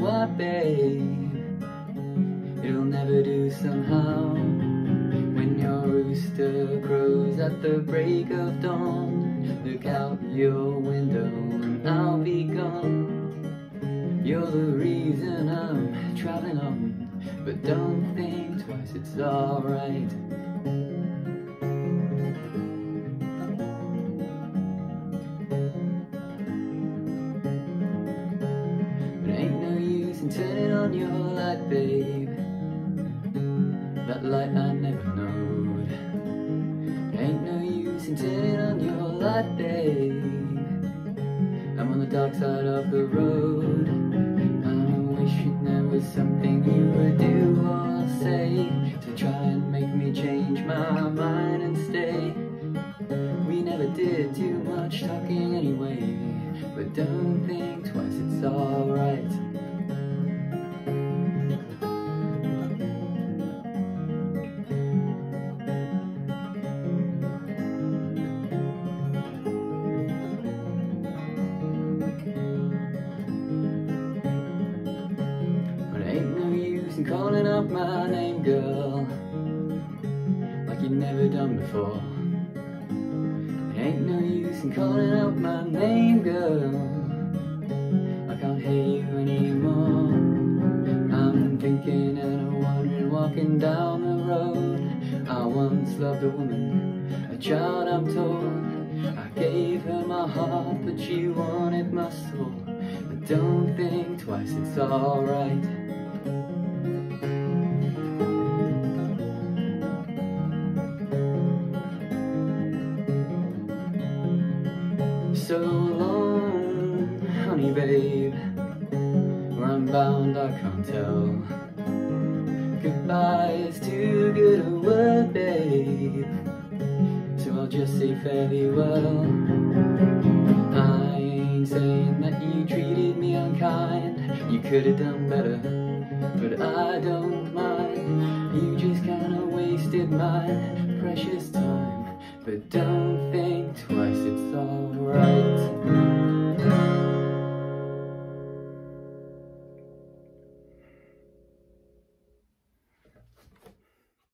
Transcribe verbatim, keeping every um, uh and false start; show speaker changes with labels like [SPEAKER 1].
[SPEAKER 1] what, babe? It'll never do somehow. When your rooster crows at the break of dawn, look out your window and I'll be gone. You're the reason I'm traveling on, but don't think twice, it's alright. But ain't no use in turning on your light, babe. That light I never knowed. Ain't no use in turning on your light, babe. I'm on the dark side of the road. I'm wishing there was something you would do or say to try and make me change my mind and stay. We never did too much talking anyway, but don't think twice, it's alright. And calling out my name, girl, like you never done before. It ain't no use in calling out my name, girl. I can't hear you anymore. I'm thinking and I'm wondering, walking down the road. I once loved a woman, a child I'm told. I gave her my heart, but she wanted my soul. But don't think twice, it's alright. So long, honey babe, where I'm bound I can't tell. Goodbye is too good a word, babe, so I'll just say fairly well. I ain't saying that you treated me unkind, you could have done better, but I don't mind. You just kinda wasted my precious time, but don't